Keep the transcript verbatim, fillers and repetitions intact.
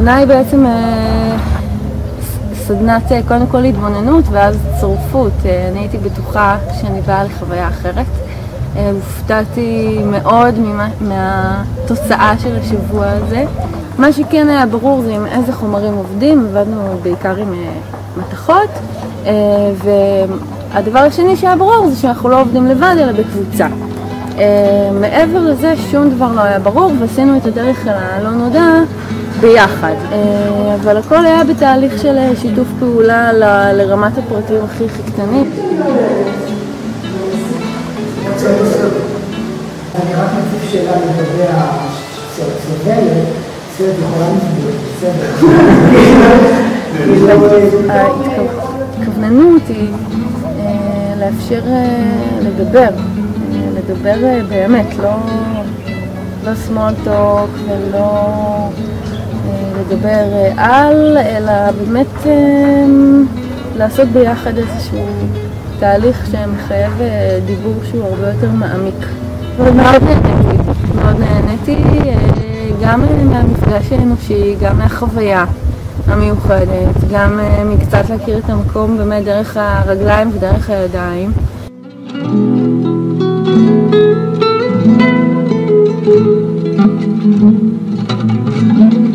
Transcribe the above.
הסדנה היא בעצם סדנת קודם כל התבוננות ואז צורפות. אני הייתי בטוחה שאני באה לחוויה אחרת. הופתעתי מאוד מהתוצאה של השבוע הזה. מה שכן היה ברור זה עם איזה חומרים עובדים, עבדנו בעיקר עם מתכות, והדבר השני שהיה ברור זה שאנחנו לא עובדים לבד אלא בקבוצה. מעבר לזה שום דבר לא היה ברור ועשינו את הדרך אל הלא נודע ביחד, אבל הכל היה בתהליך של שיתוף פעולה לרמת הפרטים הכי הכי קטנים. אני רק מציב שאלה לגבי הסובלת, סרט יכולה לסביר, ההתכווננות היא לאפשר לדבר, לדבר באמת, לא small talk ולא לדבר על, אלא באמת לעשות ביחד איזשהו תהליך שמחייב דיבור שהוא הרבה יותר מעמיק. מאוד נהניתי, מאוד נהניתי גם מהמפגש האנושי, גם מהחוויה המיוחדת, גם מקצת להכיר את המקום באמת דרך הרגליים ודרך הידיים. Thank you.